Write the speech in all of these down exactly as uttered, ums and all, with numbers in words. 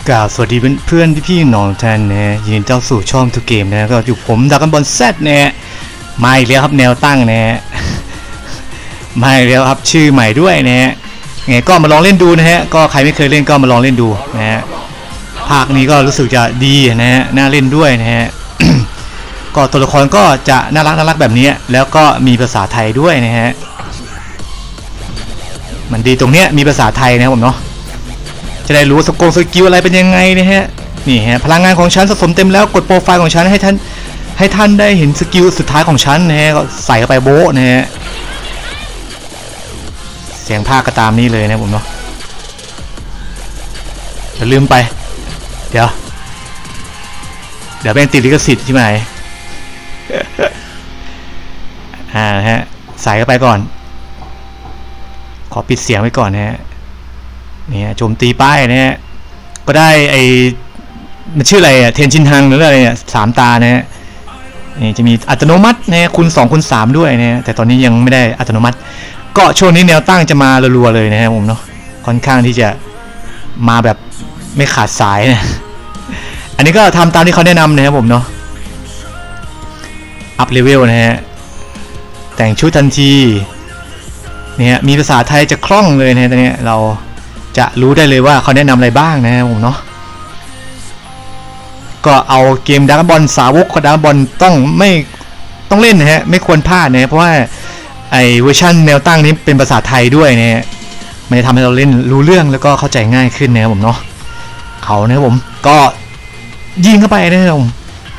กล่าวสวัสดีเพื่อนๆพี่ๆน้องท่านนะยินดีต้อนรับสู่ช่องทูเกมนะก็อยู่ผมดราก้อนบอลแซดนะมาอีกแล้วครับแนวตั้งนะมาอีกแล้วครับชื่อใหม่ด้วยนะไงก็มาลองเล่นดูนะฮะก็ใครไม่เคยเล่นก็มาลองเล่นดูนะฮะภาคนี้ก็รู้สึกจะดีนะฮะน่าเล่นด้วยนะฮะ ก็ตัวละครก็จะน่ารักน่ารักแบบนี้แล้วก็มีภาษาไทยด้วยนะฮะมันดีตรงเนี้ยมีภาษาไทยนะครับผมเนาะจะได้รู้สกงสกิลอะไรเป็นยังไงนะฮะนี่ฮะพลังงานของฉันสะสมเต็มแล้วกดโปรไฟล์ของฉันให้ท่านให้ท่านได้เห็นสกิลสุดท้ายของฉันนะฮะก็ใส่เข้าไปโบ๊ะนะฮะเสียงภาคก็ตามนี้เลยนะผมเนาะอย่าลืมไปเดี๋ยวเดี๋ยวแม่งติดลิขสิทธิ์ใช่ไหม อ่าฮะใส่เข้าไปก่อนขอปิดเสียงไว้ก่อนนะฮะเนี่ยโจมตีป้ายนะฮะก็ได้ไอมันชื่ออะไรอะเทนชินฮังหรืออะไรเนี่ยสามตานะฮะนี่จะมีอัตโนมัตินะคูณสองคูณสามด้วยนะแต่ตอนนี้ยังไม่ได้อัตโนมัติก็ช่วงนี้แนวตั้งจะมารัวๆเลยนะฮะผมเนาะค่อนข้างที่จะมาแบบไม่ขาดสายนะอันนี้ก็ทำตามที่เขาแนะนำนะครับผมเนาะอัพเลเวลนะฮะแต่งชุดทันทีเนี่ยมีภาษาไทยจะคล่องเลยนะตอนนี้เราจะรู้ได้เลยว่าเขาแนะนำอะไรบ้างนะครับผมเนาะก็เอาเกมดราก้อนบอลสาวกของดราก้อนบอลต้องไม่ต้องเล่นนะฮะไม่ควรพลาดนะเพราะว่าไอเวอร์ชันแนวตั้งนี้เป็นภาษาไทยด้วยนะฮะมันจะทำให้เราเล่นรู้เรื่องแล้วก็เข้าใจง่ายขึ้นนะครับผมเนาะเขานะครับผมก็ยิงเข้าไปนะครับผม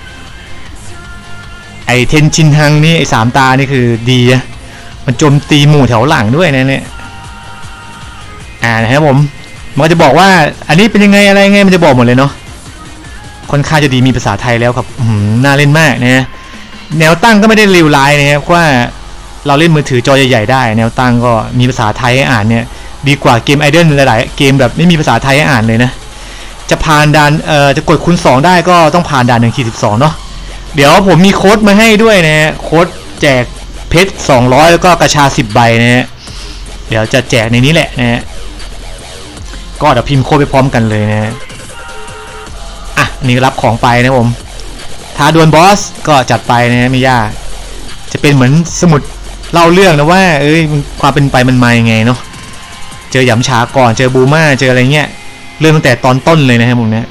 ไอเทนชินฮังนี่ไอสามตานี่คือดีนะมันโจมตีหมู่แถวหลังด้วยนะเนี่ยอ่านะครับผมมันก็จะบอกว่าอันนี้เป็นยังไงอะไรไงมันจะบอกหมดเลยเนาะค่อนข้างจะดีมีภาษาไทยแล้วครับน่าเล่นมากนะแนวตั้งก็ไม่ได้เลวร้ายนะครับว่าเราเล่นมือถือจอใหญ่ๆได้แนวตั้งก็มีภาษาไทยให้อ่านเนี่ยดีกว่าเกมไอดอลหลายๆเกมแบบไม่มีภาษาไทยให้อ่านเลยนะจะผ่านด่านเอ่อจะกดคูณสองได้ก็ต้องผ่านด่านหนึ่งขีดสิบสองเนาะเดี๋ยวผมมีโค้ดมาให้ด้วยนะโค้ดแจกเพชรสองร้อยแล้วก็กระชาสิบใบนะฮะเดี๋ยวจะแจกในนี้แหละนะฮะก็เดี๋ยวพิมพ์โค้ดไปพร้อมกันเลยนะอ่ะนี่รับของไปนะผมท้าดวลบอสก็จัดไปนะไม่ยากจะเป็นเหมือนสมุดเล่าเรื่องนะว่าเอ้ยความเป็นไปมันมายังไงเนาะเจอหยำฉาก่อนเจอบูม่าเจออะไรเงี้ยเริ่มตั้งแต่ตอนต้นเลยนะครับผมเนี่ย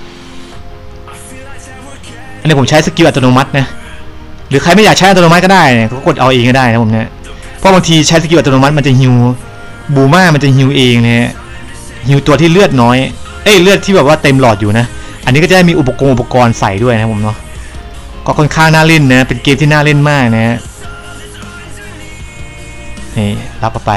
อันนี้ผมใช้สกิลอัตโนมัตินะหรือใครไม่อยากใช้อัตโนมัติก็ได้เนี่ยก็กดเอาเองก็ได้นะผมเนี่ยเพราะบางทีใช้สกิลอัตโนมัติมันจะฮิวบูม่ามันจะฮิวเองนะฮะฮิวตัวที่เลือดน้อยเอ้ยเลือดที่แบบว่าเต็มหลอดอยู่นะอันนี้ก็จะได้มีอุปกรณ์อุปกรณ์ใส่ด้วยนะผมเนาะก็ค่อนข้างน่าเล่นนะเป็นเกมที่น่าเล่นมากนะฮะนี่รับไป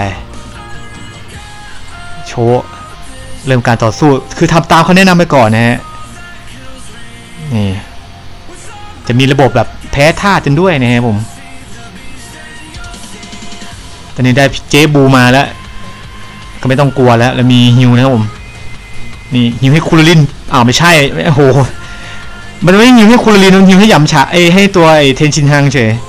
โชว์เริ่มการต่อสู้คือทำตามเขาแนะนำไปก่อนนะฮะนี่จะมีระบบแบบแพ้ธาตุกันด้วยนะฮะผมตอนนี้ได้เจ๊บูมาแล้วก็ไม่ต้องกลัวแล้วแล้วมีฮิวนะครับผมนี่ฮิวให้คูลลินอ้าวไม่ใช่โอ้โหมันไม่ฮิวให้คูลลินมันฮิวให้หยำฉะไอให้ตัวไอเทนชินฮังเฉย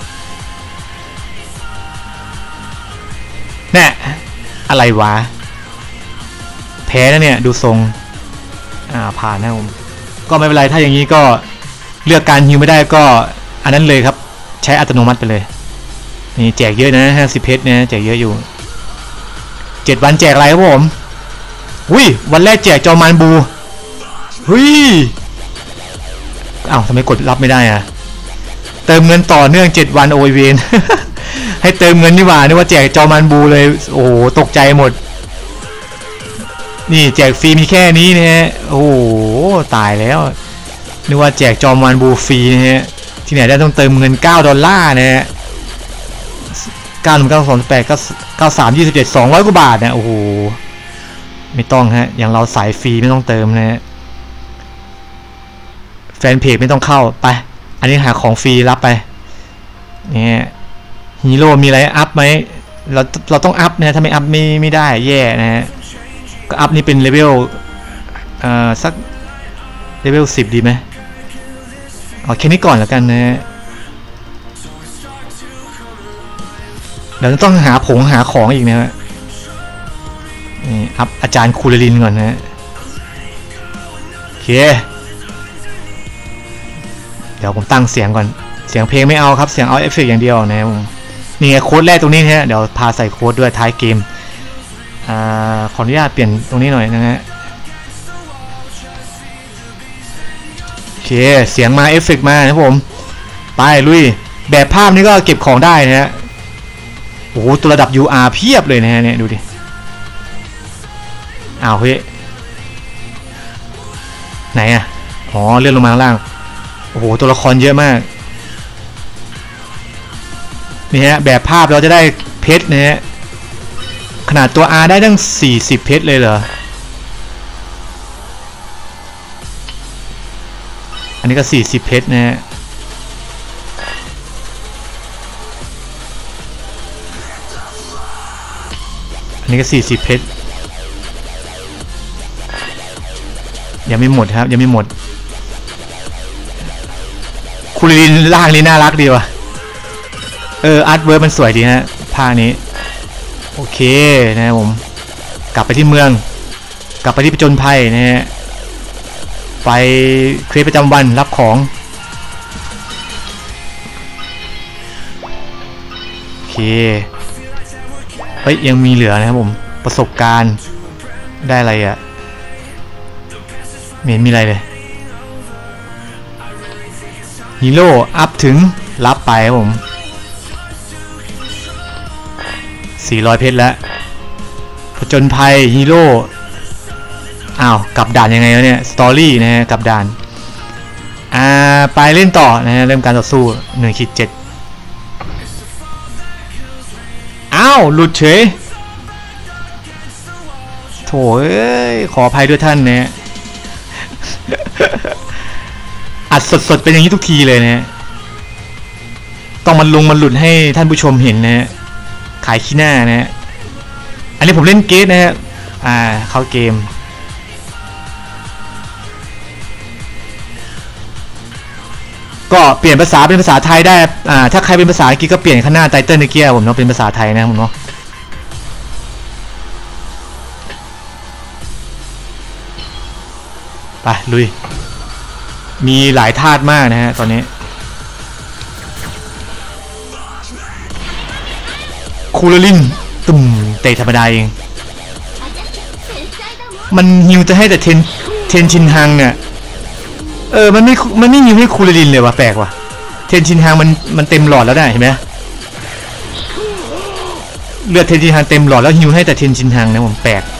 แน่อะไรวะแพ้นะเนี่ยดูทรงอ่าผ่านนะผมก็ไม่เป็นไรถ้าอย่างนี้ก็เลือกการฮิวไม่ได้ก็อันนั้นเลยครับใช้อัตโนมัติไปเลยนี่แจกเยอะนะห้าสิบเพชรนะแจกเยอะอยู่เจ็ดวันแจกอะไรครับผมอุ้ยวันแรกแจกจอมานบูเฮ้ยอ้าวทำไมกดรับไม่ได้อะเติมเงินต่อเนื่องเจ็ดวันโอเวน ให้เติมเงินนี่หว่านึกว่าแจกจอมานบูเลยโอ้โหตกใจหมดนี่แจกฟรีมีแค่นี้นะฮะโอ้โหตายแล้วนึกว่าแจกจอมานบูฟรีนะฮะที่ไหนได้ต้องเติมเงินเก้าดอลลาร์นะฮะเก้าหนึ่งเก้าสองแปดเก้าเก้าสามยี่สิบเจ็ดสองร้อยกว่าบาทเนี่ยโอ้โหไม่ต้องฮะอย่างเราสายฟรีไม่ต้องเติมนะฮะแฟนเพจไม่ต้องเข้าไปอันนี้หาของฟรีรับไปเนี่ยฮีโร่มีอะไรอัพไหมเราเราต้องอัพนะถ้าไม่อัพไม่ไม่ได้แย่นะฮะก็อัพนี่เป็นเลเวลเอ่อสักเลเวลสิบดีไหมเอาแค่นี้ก่อนแล้วกันนะเดี๋ยวต้องหาผงหาของอีกนะฮะนี่อัพอาจารย์คูลลินก่อนนะเดี๋ยวผมตั้งเสียงก่อนเสียงเพลงไม่เอาครับเสียงเอาเอฟเฟกต์อย่างเดียวนะผมนี่ไงโค้ดแรกตรงนี้ฮะเดี๋ยวพาใส่โค้ดด้วยท้ายเกมอ่าขออนุญาตเปลี่ยนตรงนี้หน่อยนะฮะโอเคเสียงมาเอฟเฟกต์มานะครับผมไปลุยแบบภาพนี้ก็เก็บของได้นะฮะโอ้โหตัวระดับ ยู อาร์ เพียบเลยนะฮะเนี่ยดูดิอ้าวเฮ้ยไหนอ่ะอ๋อเลื่อนลงมาข้างล่างโอ้โหตัวละครเยอะมากนี่ฮะแบบภาพเราจะได้เพชรนะฮะขนาดตัว R ได้ตั้งสี่สิบเพชรเลยเหรออันนี้ก็สี่สิบเพชรนะฮะอันนี้ก็สี่สิบเพชรยังไม่หมดครับยังไม่หมดคูลินล่างนี้น่ารักดีว่ะเอออาร์ตเวิร์ดมันสวยดีฮะผ้านี้โอเคนะครับผมกลับไปที่เมืองกลับไปที่ผจญภัยนะฮะไปเคลียร์ประจำวันรับของโอเคเฮ้ยยังมีเหลือนะครับผมประสบการณ์ได้อะไรอะไม่เห็นมีอะไรเลยฮีโร่อัพถึงรับไปครับผมสี่ร้อยเพชรแล้วผจญภัยฮีโร่อ้าวกลับด่านยังไงแล้วเนี่ยสตอรี่นะฮะกลับด่านอ่าไปเล่นต่อนะฮะเริ่มการต่อสู้หนึ่งขีดเจ็ดอ้าวหลุดเฉยโถ่เอ้ยขออภัยด้วยท่านนะอัดสดๆเป็นอย่างนี้ทุกทีเลยนะต้องมันลงมันหลุดให้ท่านผู้ชมเห็นนะขายขี้หน้านะอันนี้ผมเล่นเกมนะฮะอ่าเข้าเกมก็เปลี่ยนภาษาเป็นภาษาไทยได้อ่าถ้าใครเป็นภาษาอังกฤษก็เปลี่ยนข้างหน้าไตเติ้ลในเกียร์ผมเนาะเป็นภาษาไทยนะผมเนาะไปลุยมีหลายธาตุมากนะฮะตอนนี้คูลลินตุ่มเตะธรรมดาเองมันฮิวจะให้แต่เทนเทนชินฮังเนี่ยเออมันไม่มันไม่ฮิวให้คูลลินเลยวะแปลกว่ะเทนชินฮังมันมันเต็มหลอดแล้วได้เห็นไหมเลือดเทนชินฮังเต็มหลอดแล้วฮิวให้แต่เทนชินฮังนะผมแปลก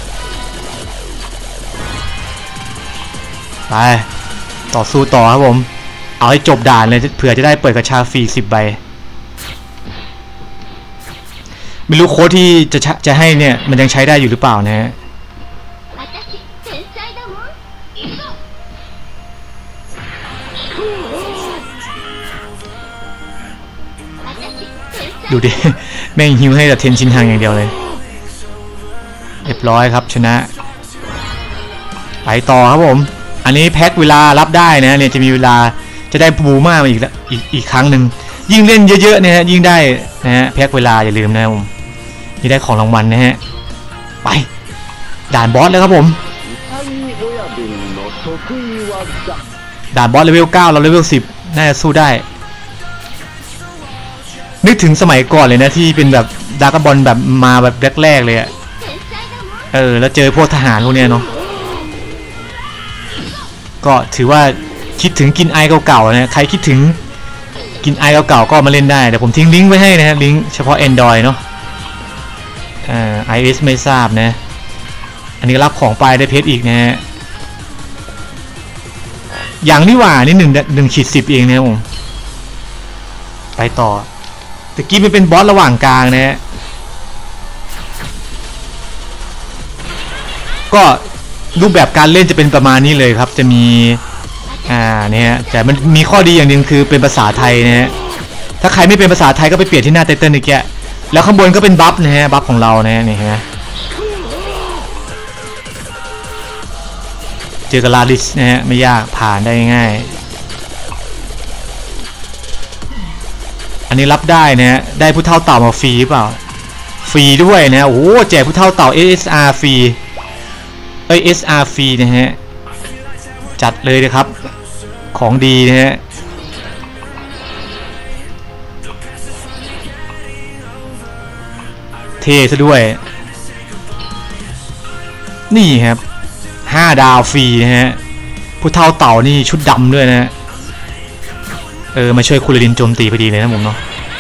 ไปต่อสู้ต่อครับผมเอาให้จบด่านเลยเผื่อจะได้เปิดกระชาฟรีสิบใบไม่รู้โค้ดที่จะจะให้เนี่ยมันยังใช้ได้อยู่หรือเปล่านะฮะดูดิแม่งฮิวให้แต่เทนชินฮังอย่างเดียวเลยเรียบร้อยครับชนะไปต่อครับผมอันนี้แพ็คเวลารับได้นะเนี่ยจะมีเวลาจะได้บูม่ามาอีกอีกอีกครั้งหนึ่งยิ่งเล่นเยอะๆเนี่ยยิ่งได้นะฮะแพ็คเวลาอย่าลืมนะผมนี่ได้ของรางวัลนะฮะไปด่านบอสแล้วครับผมด่านบอสเลเวลเก้าเราเลเวลสิบน่าจะสู้ได้นึกถึงสมัยก่อนเลยนะที่เป็นแบบดราก้อนบอลแบบมาแบบแรกๆเลยอะเออแล้วเจอพวกทหารพวกเนี้ยเนาะก็ถือว่าคิดถึงกินไอเก่าๆนะใครคิดถึงกินไอเก่าๆก็มาเล่นได้เดี๋ยวผมทิ้งลิงก์ไว้ให้นะฮะลิงก์เฉพาะ Android เนาะอ่า ไอ โอ เอส ไม่ทราบนะอันนี้รับของไปได้เพชรอีกนะฮะอย่างนี่หว่านี่หนึ่งหนึ่งขีดสิบเองนะผมไปต่อตะกี้มันเป็นบอสระหว่างกลางนะฮะก็รูปแบบการเล่นจะเป็นประมาณนี้เลยครับจะมีอ่าเนี่ยแต่มันมีข้อดีอย่างหนึ่งคือเป็นภาษาไทยนะฮะถ้าใครไม่เป็นภาษาไทยก็ไปเปลี่ยนที่หน้าไตเติ้ลนี่แกแล้วข้างบนก็เป็นบัฟนะฮะบัฟของเรานะนี่ฮะเจอกับลาลิสนะฮะไม่ยากผ่านได้ง่ายอันนี้รับได้นะฮะได้ผู้เฒ่าเต่ามาฟรีหรือเปล่าฟรีด้วยนะโอ้โหแจกผู้เฒ่าเต่า เอ เอส อาร์ ฟรีเอ้ย เอส อาร์ ฟรีนะฮะจัดเลยนะครับของดีนะฮะเท่ซะด้วยนี่ครับห้าดาวฟรีนะฮะผู้เท่าเต่านี่ชุดดำด้วยนะฮะเออมาช่วยคูลลินโจมตีพอดีเลยนะผมเนาะ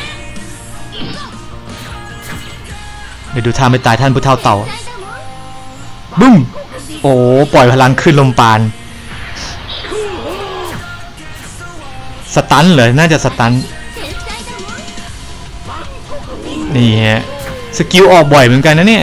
เดี๋ยวดูท่าไม่ตายท่านผู้เท่าเต่าบึ้มโอ้ปล่อยพลังขึ้นลมปานสตันเหรอน่าจะสตันนี่ฮะสกิลออกบ่อยเหมือนกันนะเนี่ย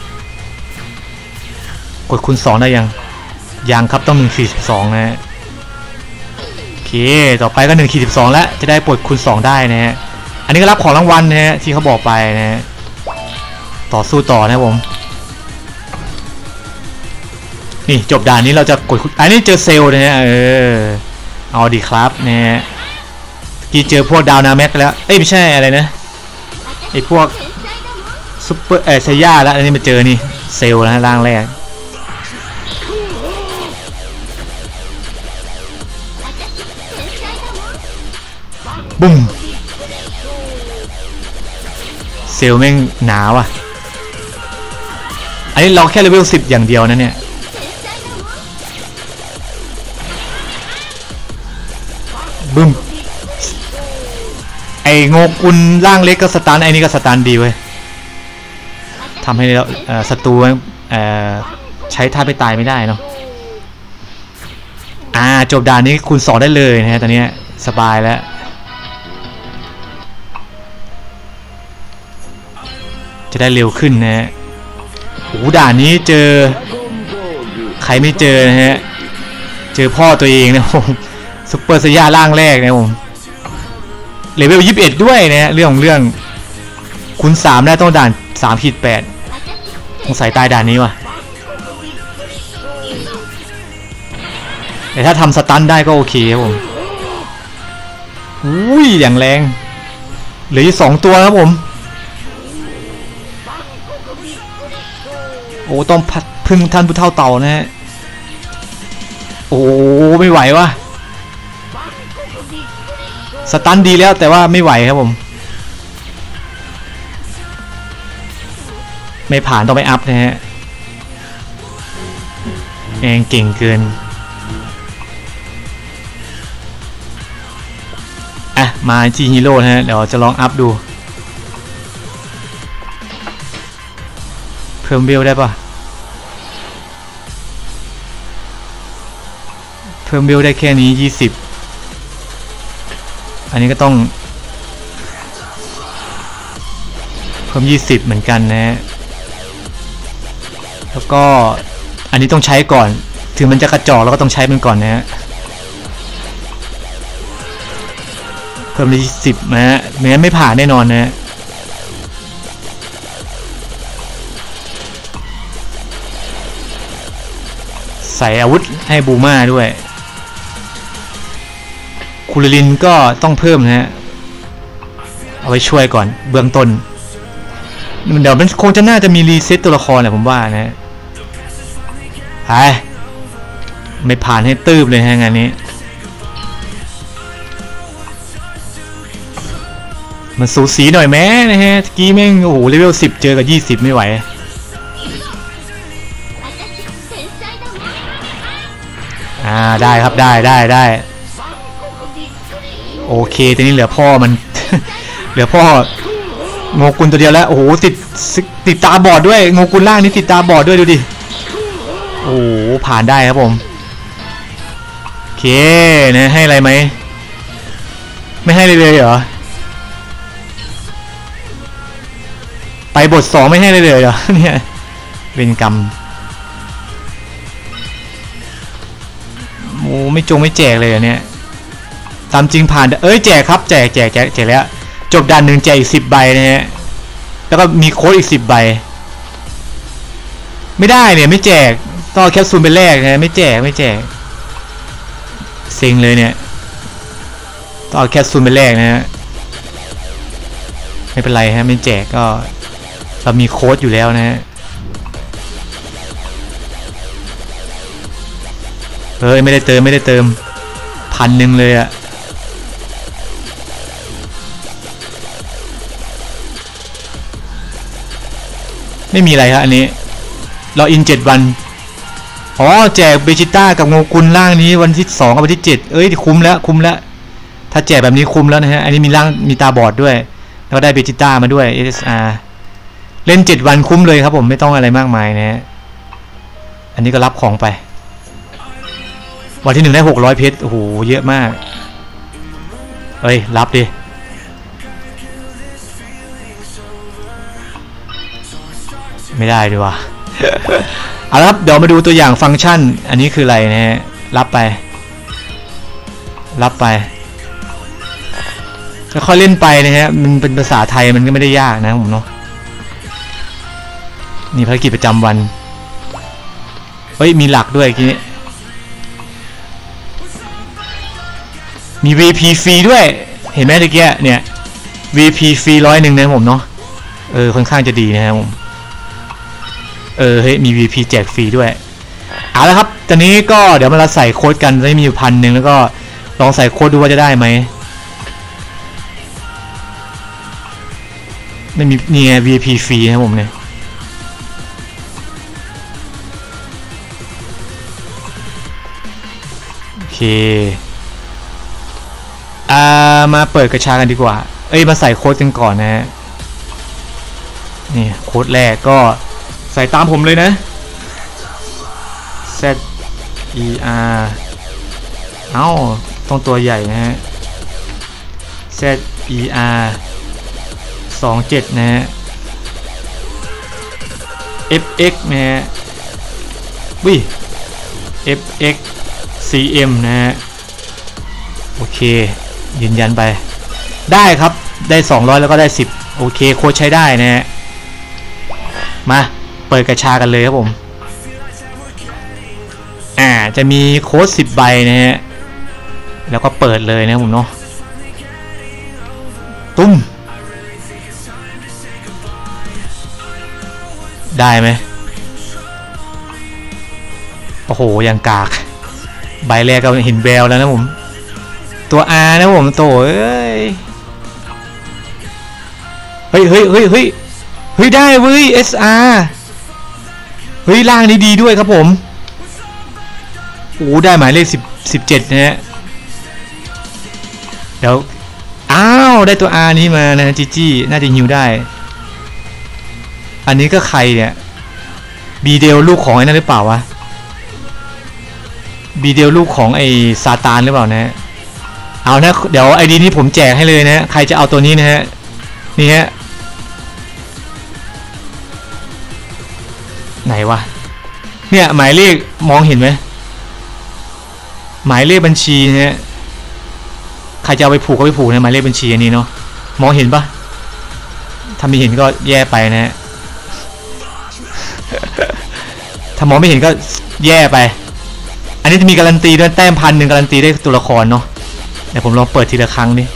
กดคูณสองได้ยังยังครับต้องหนึ่งขีดสิบสองนะฮะโอเคต่อไปก็หนึ่งขีดสิบสองแล้วจะได้ปลดคูณสองได้นะฮะอันนี้ก็รับของรางวัลนะฮะที่เขาบอกไปนะฮะต่อสู้ต่อนะผมนี่จบด่านนี้เราจะกดอันนี้เจอเซลล์นะฮะเออเอาดีครับนะฮะกี่เจอพวกดาวนาแม็กแล้วเอ้ยไม่ใช่อะไรนะไอพวกซุปเปอร์เออไซย่าแล้วอันนี้มาเจอนี่เซลล์นะร่างแรกบุ้มเซลล์แม่งหนาวอ่ะอันนี้เราแค่เลเวลสิบอย่างเดียวนะเนี่ยบึ้มไอ้โงกุลร่างเล็กก็สตันไอ้นี่ก็สตันดีเว้ยทำให้เราศัตรูใช้ท่าไปตายไม่ได้เนาะอ่าจบด่านนี้คูณสองได้เลยนะฮะตอนนี้สบายแล้วจะได้เร็วขึ้นนะฮะโอ้ด่านนี้เจอใครไม่เจอนะฮะเจอพ่อตัวเองนะผมซุปเปอร์ไซย่าร่างแรกนะผมเลเวลยี่สิบเอ็ดด้วยนะฮะเรื่องของเรื่องคูณสามได้ต้องด่านสามขีดแปดต้องใส่ตายด่านนี้ว่ะแต่ถ้าทำสตันได้ก็โอเคครับผมอุ้ยอย่างแรงเหลืออยู่สองตัวครับผมโอ้ต้องพึ่งท่านผู้เฒ่าเต่านะฮะโอ้ไม่ไหววะสตันดีแล้วแต่ว่าไม่ไหวครับผมไม่ผ่านต้องไปอัพนะฮะเองเก่งเกินอ่ะมาจีฮีโร่นะฮะเดี๋ยวจะลองอัพดูเพิ่มเวลได้ปะเพิ่มเวลได้แค่นี้ยี่สิบอันนี้ก็ต้องเพิ่มยี่สิบเหมือนกันนะฮะแล้วก็อันนี้ต้องใช้ก่อนถึงมันจะกระจอกเราก็ต้องใช้มันก่อนนะฮะเพิ่มยี่สิบนะฮะไม่งั้นไม่ผ่านแน่นอนนะฮะใส่อาวุธให้บูม่าด้วยคูลลินก็ต้องเพิ่มนะฮะเอาไว้ช่วยก่อนเบื้องต้นเดี๋ยวมันคงจะน่าจะมีรีเซ็ตตัวละครแหละผมว่านะไปไม่ผ่านให้ตืบเลยฮะงานนี้มันสูสีหน่อยแม้นะฮะกี้แม่งโอ้โหเลเวลสิบเจอกับยี่สิบไม่ไหวอ่าได้ครับได้ได้ได้โอเคทีนี้เหลือพ่อมัน เหลือพ่อโงกุลตัวเดียวแล้วโอ้โหติดติดตาบอดด้วยโงกุลล่างนี้ติดตาบอดด้วยดูดิโอ้โหผ่านได้ครับผมโอเคนะให้อะไรไหมไม่ให้เลยเลยเหรอไปบทสองไม่ให้เลยเลยเหรอเนี่ยเป็นกรรมโอ้ไม่จงไม่แจกเลยเนี่ยตามจริงผ่านเอ้ยแจกครับแจกแจกแจกแจกแล้วจบด่านหนึ่งแจกอีกสิบใบนะฮะแล้วก็มีโค้ดอีกสิบใบไม่ได้เนี่ยไม่แจกต้องแคปซูลไปแรกนะไม่แจกไม่แจกเซ็งเลยเนี่ยต้องเอาแคปซูลไปแรกนะฮะไม่เป็นไรฮะไม่แจกก็เรามีโค้ดอยู่แล้วนะฮะเฮ้ยไม่ได้เติมไม่ได้เติมพันหนึ่งเลยอะไม่มีอะไรครับอันนี้รออินเจ็ดวันอ๋อแจกเบจิต้ากับโงกุลร่างนี้วันที่สองกับวันที่เจ็ดเอ้ยคุ้มแล้วคุ้มแล้วถ้าแจกแบบนี้คุ้มแล้วนะฮะอันนี้มีร่างมีตาบอดด้วยแล้วก็ได้เบจิต้ามาด้วย เอ เอส อาร์ เล่นเจ็ดวันคุ้มเลยครับผมไม่ต้องอะไรมากมายนะฮะอันนี้ก็รับของไปวันที่หนึ่งได้หกร้อยเพชรโอ้โหเยอะมากเอ้ยรับดิไม่ได้ดีว่ะ เอาละครับเดี๋ยวมาดูตัวอย่างฟังก์ชันอันนี้คืออะไรนะฮะรับไปรับไปค่อยๆเล่นไปนะฮะมันเป็นภาษาไทยมันก็ไม่ได้ยากนะผมเนาะนี่ภารกิจประจำวันเฮ้ยมีหลักด้วยทีนี้มี วี พี ฟรีด้วยเห็นไหมตะเกียเนี่ย วี พี ฟรีร้อยหนึ่งนะผมเนาะเออค่อนข้างจะดีนะครับผมเออเฮ้ยมี วี พี แจกฟรีด้วยเอาละครับตอนนี้ก็เดี๋ยวมาเราใส่โค้ดกันได้มีอยู่พันหนึ่งแล้วก็ลองใส่โค้ดดูว่าจะได้ไหมไม่มีนี่ไง วี พี ฟรีนะครับผมเนี่ยโอเคอ่ามาเปิดกระชากันดีกว่าเอ้ยมาใส่โค้ดกันก่อนนะฮะนี่โค้ดแรกก็ใส่ตามผมเลยนะ Z E R เอ้าต้องตัวใหญ่นะฮะ Z E R สองเจ็ดนะฮะ F X นะฮะวิ F X C M นะฮะโอเคยืนยันไปได้ครับได้สองร้อยแล้วก็ได้สิบโอเคโค้ดใช้ได้นะฮะมาเปิดกระชากันเลยครับผมอ่าจะมีโค้ดสิบใบนะฮะแล้วก็เปิดเลยนะผมเนาะตุ้มได้ไหมโอ้โหยังกากใบแรกก็เห็นแววแล้วนะผมตัว R นะผมโตเอ้ยเฮ้ยเฮ้ยเฮ้ยเฮ้ยเฮ้ยได้เว้ย เอส อาร์ เฮ้ยล่างนี้ดีด้วยครับผมโอ้ได้หมายเลขสิบ สิบเจ็ดนะฮะเดี๋ยวอ้าวได้ตัว R นี้มานะจีจี้น่าจะฮิวได้อันนี้ก็ใครเนี่ยบีเดลลูกของไอ้นั่นหรือเปล่าวะบีเดลลูกของไอ้ซาตานหรือเปล่านะเอานะเดี๋ยวไอดีนี้ผมแจกให้เลยนะใครจะเอาตัวนี้นะฮะนี่ฮะไหนวะเนี่ยหมายเลขมองเห็นไหมหมายเลขบัญชีนะฮะใครจะเอาไปผูกก็ไปผูกนะหมายเลขบัญชีอันนี้เนาะมองเห็นปะถ้าไม่เห็นก็แย่ไปนะฮะถ้ามองไม่เห็นก็แย่ไปอันนี้จะมีการันตีด้วยแต้มพันหนึ่งการันตีได้ตัวละครเนาะเดี๋ยวผมลองเปิดทีละครั้งดิ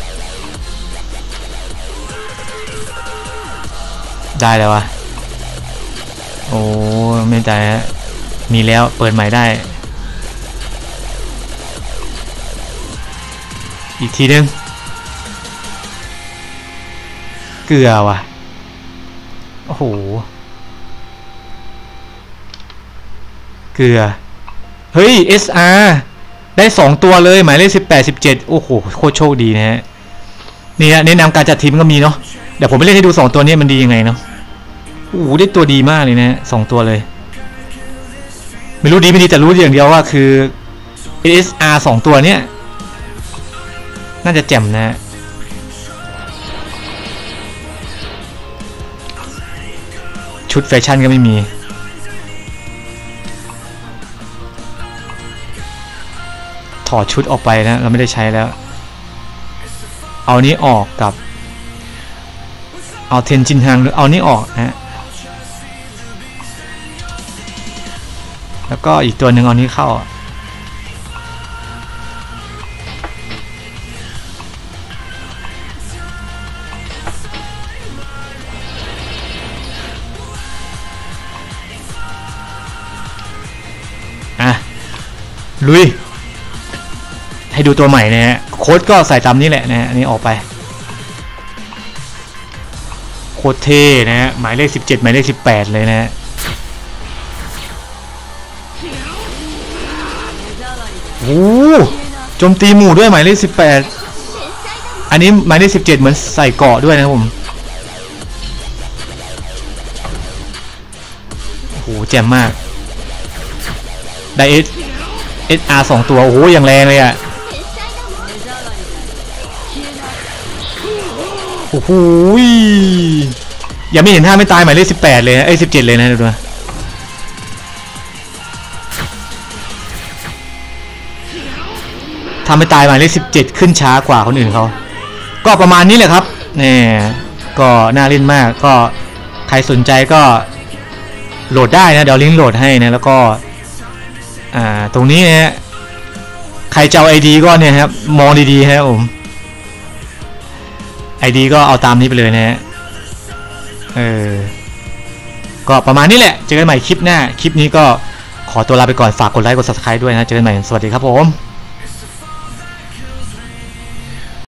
ได้แล้ววะโอ้ไม่ใจฮะมีแล้วเปิดใหม่ได้อีกทีนึงเกลือว่ะโอ้โหเกลือเฮ้ย เอส อาร์ ได้สองตัวเลยหมายเลขสิบแปด สิบเจ็ดโอ้โหโคตรโชคดีนะฮะนี่ฮะแนะนำการจัดทีมก็มีเนาะเดี๋ยวผมไปเล่นให้ดูสองตัวนี้มันดียังไงเนาะโอ้โหได้ตัวดีมากเลยนะสองตัวเลยไม่รู้ดีไม่ดีแต่รู้อย่างเดียวว่าคือ เอส อาร์ สองตัวเนี้ยน่าจะแจ่มนะชุดแฟชั่นก็ไม่มีถอดชุดออกไปนะเราไม่ได้ใช้แล้วเอานี้ออกกับเอาเทนจินฮังหรือเอานี้ออกนะแล้วก็อีกตัวหนึ่งเอานี้เข้าลุยให้ดูตัวใหม่นะฮะโค้ดก็ใส่ตามนี้แหละนะฮะอันนี้ออกไปโคตรเท่นะฮะหมายเลขสิบเจ็ดหมายเลขสิบแปดเลยนะฮะโอ้โจมตีหมู่ด้วยหมายเลขสิบแปดอันนี้หมายเลขสิบเจ็ดเหมือนใส่เกราะด้วยนะครับผมโอ้โหแจ่มมากได้เอสเอสอาร์สองตัวโอ้โหอย่างแรงเลยอ่ะโอ้โหยังไม่เห็นท่าไม่ตายหมายเลขสิบแปดเลยไอ้สิบเจ็ดเลยนะดูนะทำไม่ตายหมายเลขสิบเจ็ดขึ้นช้ากว่าคนอื่นเขาก็ประมาณนี้แหละครับนี่ก็น่าเล่นมากก็ใครสนใจก็โหลดได้นะเดี๋ยวลิงก์โหลดให้นะแล้วก็อ่าตรงนี้นะฮะใครจะเอา ไอ ดี ก็เนี่ยครับมองดีๆครับผม ไอ ดี ก็เอาตามนี้ไปเลยนะฮะเออก็ประมาณนี้แหละเจอกันใหม่คลิปหน้าคลิปนี้ก็ขอตัวลาไปก่อนฝากกดไลค์กด ซับสไครบ์ ด้วยนะเจอกันใหม่สวัสดีครับผม